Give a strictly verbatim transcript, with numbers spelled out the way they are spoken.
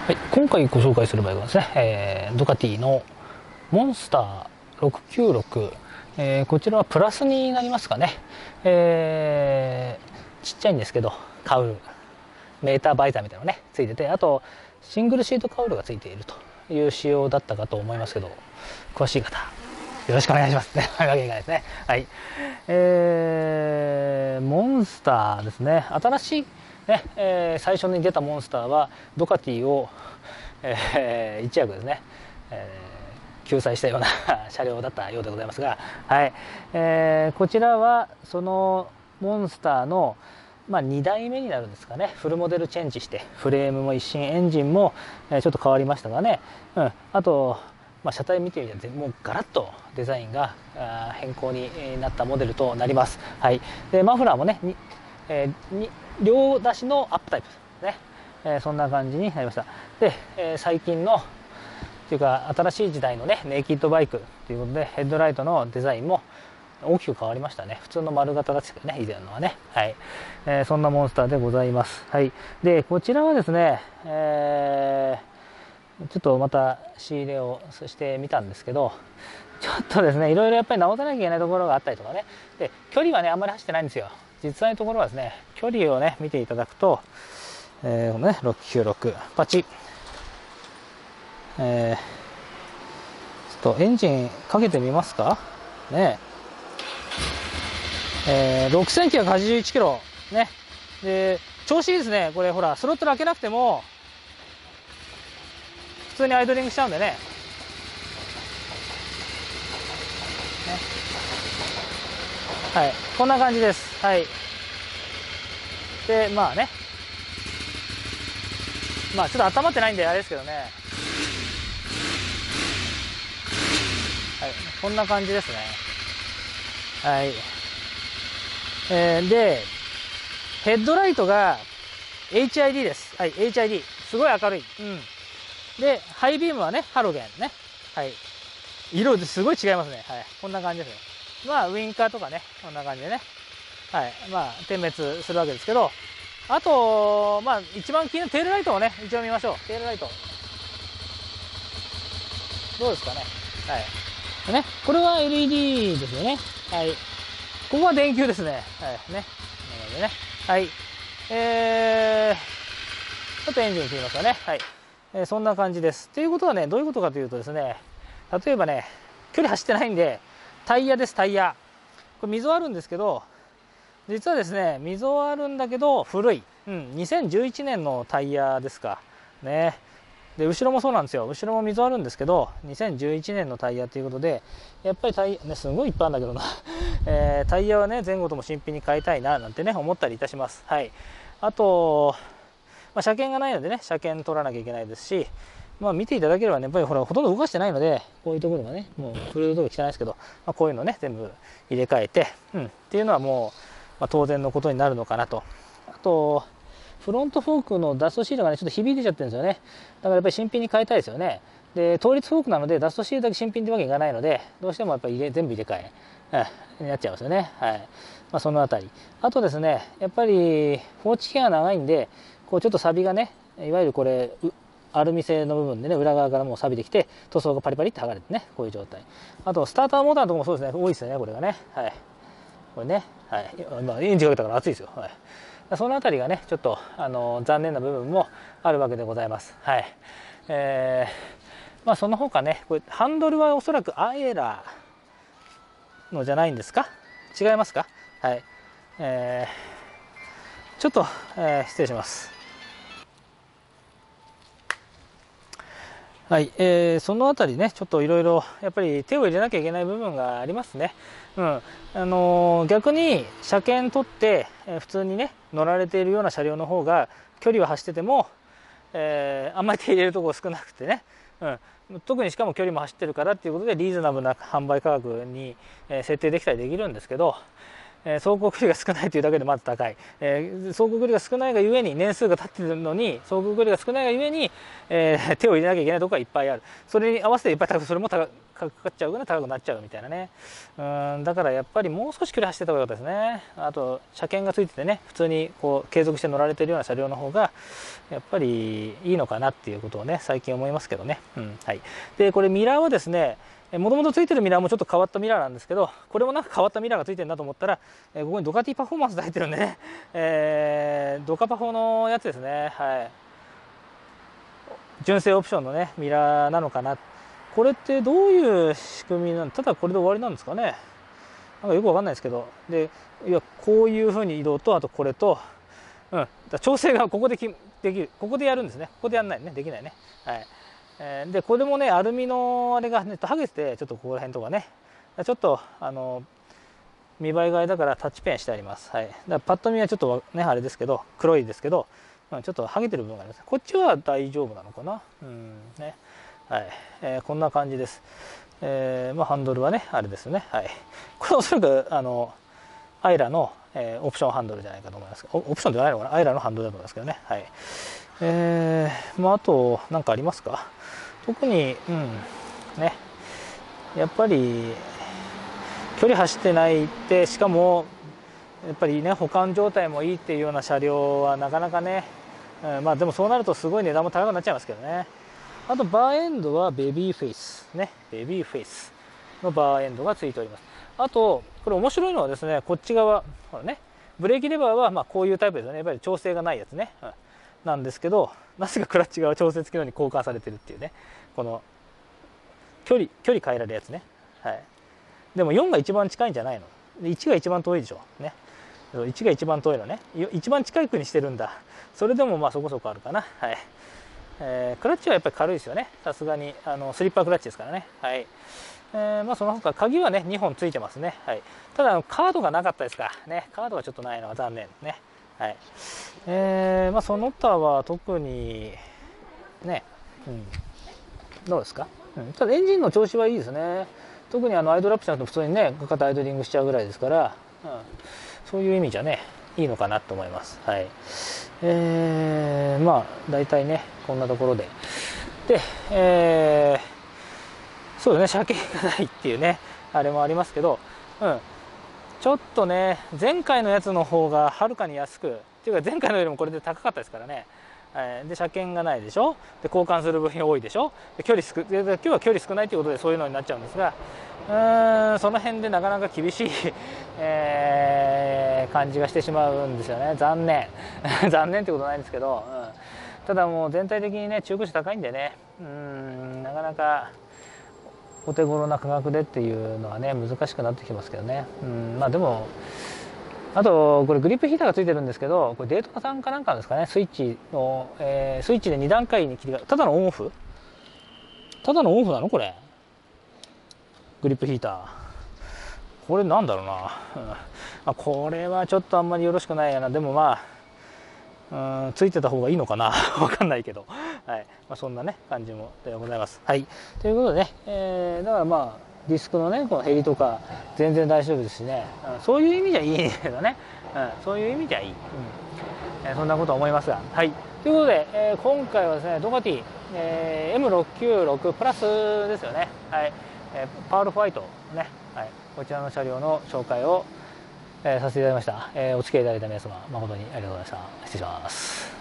はい、今回ご紹介するバイクはですね、えー、ドカティのモンスターろくきゅうろく、えー、こちらはプラスになりますかね、えー、ちっちゃいんですけどカウルメーターバイザーみたいなのがねついてて、あとシングルシートカウルがついているという仕様だったかと思いますけど、詳しい方よろしくお願いしますね。わけいかないですね。はい、えー、モンスターですね。新しいね、えー、最初に出たモンスターはドカティを、えー、一躍ですね、えー、救済したような車両だったようでございますが、はい、えー、こちらはそのモンスターの、まあ、にだいめになるんですかね。フルモデルチェンジしてフレームも一新、エンジンも、えー、ちょっと変わりましたがね、うん、あと、まあ、車体見てみてもうガラッとデザインが変更になったモデルとなります。はい、でマフラーもねに、えー、に両出しのアップタイプですね、えー、そんな感じになりました。で、えー、最近のっていうか新しい時代のねネイキッドバイクということでヘッドライトのデザインも大きく変わりましたね。普通の丸型ですけどね、以前のはね。はい、えー、そんなモンスターでございます。はい、でこちらはですね、えーちょっとまた仕入れをしてみたんですけど、ちょっとですねいろいろやっぱり直さなきゃいけないところがあったりとかね、で距離はねあんまり走ってないんですよ。実際のところはですね、距離をね見ていただくと、えー、このねろくきゅうろくパチッ、えー、ちょっとエンジンかけてみますかね。えー、ろくせんきゅうひゃくはちじゅういちキロね。で調子いいですね。これほらスロットル開けなくても普通にアイドリングしちゃうんでね。ね、はい、こんな感じです。はい、でまあね、まあちょっと温まってないんであれですけどね、はい、こんな感じですね。はい、えー、でヘッドライトが エイチアイディー です。はい、エイチアイディー すごい明るい。うん。でハイビームはねハロゲンね。はい、色ですごい違いますね。はい、こんな感じですね。まあウインカーとかねこんな感じでね、はい、まあ点滅するわけですけど、あとまあ一番気になるテールライトをね一応見ましょう。テールライトどうですかね。はい、ね、これは エルイーディー ですよね。はい、ここは電球ですね。はいね、なのでね、はい、えー、ちょっとエンジン切りますかね。はい、えー、そんな感じです。ということはね、どういうことかというとですね、例えばね距離走ってないんでタイヤです。タイヤこれ溝あるんですけど、実はですね溝あるんだけど古い、うん、にせんじゅういちねんのタイヤですかね。で後ろもそうなんですよ。後ろも溝あるんですけどにせんじゅういちねんのタイヤということで、やっぱりタイヤねすごいいっぱいあるんだけどな、えー、タイヤはね前後とも新品に変えたいななんてね思ったりいたします。はい、あと、まあ、車検がないのでね車検取らなきゃいけないですし、まあ見ていただければねやっぱりほらほとんど動かしてないので、こういうところがねもうフルードとか汚いですけど、まあ、こういうのね全部入れ替えて、うん、っていうのはもう、まあ、当然のことになるのかなと。あとフロントフォークのダストシールがねちょっと響いてちゃってるんですよね。だからやっぱり新品に変えたいですよね。で倒立フォークなのでダストシールだけ新品ってわけにいかないので、どうしてもやっぱり入れ全部入れ替え、うん、になっちゃいますよね。はい、まあ、そのあたり、あとですねやっぱり放置期間が長いんで、こうちょっとサビがねいわゆるこれアルミ製の部分でね裏側からもう錆びてきて塗装がパリパリって剥がれてね、こういう状態。あとスターターモーターのところもそうですね、多いですよねこれがね。はい、これね、はい、まあ、エンジンかけたから熱いですよ。はい、そのあたりがねちょっとあの残念な部分もあるわけでございます。はい、えー、まあその他ね、これハンドルはおそらくアエラーのじゃないんですか、違いますか。はい、えー、ちょっと、えー、失礼します。はい、えー、そのあたりねちょっといろいろやっぱり手を入れなきゃいけない部分がありますね。うん、あのー、逆に車検取って、えー、普通にね乗られているような車両の方が距離は走ってても、えー、あんまり手入れるところ少なくてね、うん、特にしかも距離も走ってるからっていうことでリーズナブルな販売価格に、えー、設定できたりできるんですけど、 えー、走行距離が少ないというだけでまず高い、えー、走行距離が少ないがゆえに年数が経っているのに走行距離が少ないがゆえに、えー、手を入れなきゃいけないところがいっぱいある。それに合わせていっぱい高くそれも高くかかっちゃうぐらい高くなっちゃうみたいなね。うんだからやっぱりもう少し距離走ってた方が良かったですね。あと車検がついててね普通にこう継続して乗られてるような車両の方がやっぱりいいのかなっていうことをね最近思いますけどね。うんはい、でこれミラーはですねもともとついてるミラーもちょっと変わったミラーなんですけど、これもなんか変わったミラーがついてるなと思ったら、えー、ここにドカティパフォーマンスで入ってるんでね、えー、ドカパフォのやつですね。はい。純正オプションのね、ミラーなのかな。これってどういう仕組みなの？ただこれで終わりなんですかね。なんかよくわかんないですけど、で、いや、こういう風に移動と、あとこれと、うん、だ調整がここできできる。ここでやるんですね。ここでやんないね。できないね。はい。でこれもねアルミのあれがね剥げてちょっとここら辺とかねちょっとあの見栄えがあれだからタッチペンしてあります。はい、だからパッと見はちょっとねあれですけど黒いですけど、ちょっと剥げてる部分があります。こっちは大丈夫なのかな。うんねはい、えー、こんな感じです。えーまあ、ハンドルはねあれですね。はい、これおそらくあのアイラの、えー、オプションハンドルじゃないかと思いますオプションじゃないのかなアイラのハンドルだと思いますけどね。はいえーまあ、あと何かありますか。特に、うんね、やっぱり距離走ってないってしかもやっぱりね保管状態もいいっていうような車両はなかなかね、うん、まあでもそうなるとすごい値段も高くなっちゃいますけどね。あとバーエンドはベビーフェイスねベビーフェイスのバーエンドがついております。あとこれ面白いのはですねこっち側ほらねブレーキレバーはまあこういうタイプですよね。やっぱり調整がないやつね、うんなんですけどなぜかクラッチ側調節機能に交換されてるっていうねこの距離距離変えられるやつね。はい、でもよんが一番近いんじゃないの。いちが一番遠いでしょね。いちが一番遠いのね。一番近い国にしてるんだ。それでもまあそこそこあるかな。はいえー、クラッチはやっぱり軽いですよね。さすがにあのスリッパークラッチですからね。はいえーまあ、その他鍵はねにほんついてますね。はい、ただカードがなかったですかね。カードがちょっとないのは残念ね。はいえーまあ、その他は特にね、うん、どうですか、うん、ただエンジンの調子はいいですね。特にあのアイドルアップしなくても普通にねかかってアイドリングしちゃうぐらいですから、うん、そういう意味じゃねいいのかなと思います。はいえー、まあ大体ねこんなところでで、えー、そうですね車検がないっていうねあれもありますけど、うんちょっとね前回のやつの方がはるかに安くっていうか前回のよりもこれで高かったですからね。で車検がないでしょ。で交換する部品多いでしょ。で距離少今日は距離少ないということでそういうのになっちゃうんですがうーんその辺でなかなか厳しい、えー、感じがしてしまうんですよね。残念残念ってことないんですけど、うん、ただもう全体的にね中古車高いんでねうんなかなかお手頃な価格でっていうのはね難しくなってきますけどね。うんまあでもあとこれグリップヒーターがついてるんですけどこれデートナさんかなんかですかねスイッチの、えー、スイッチでに段階に切り替えただのオンオフただのオンオフなのこれグリップヒーターこれなんだろうな、うんまあ、これはちょっとあんまりよろしくないやな。でもまあうんついてた方がいいのかなわかんないけど、はいまあ、そんなね感じもでございます。はいということでね、えー、だからまあディスクのねこの減りとか全然大丈夫ですしね、うん、そういう意味じゃいいんだけどね、うん、そういう意味じゃいい、うんえー、そんなこと思いますが。はいということで、えー、今回はですねドカティ、えー、エムろくきゅうろく プラスですよね。はいえー、パールホワイトね、はい、こちらの車両の紹介を、えー、させていただきました。えー、お付き合いいただいた皆様誠にありがとうございました。失礼します。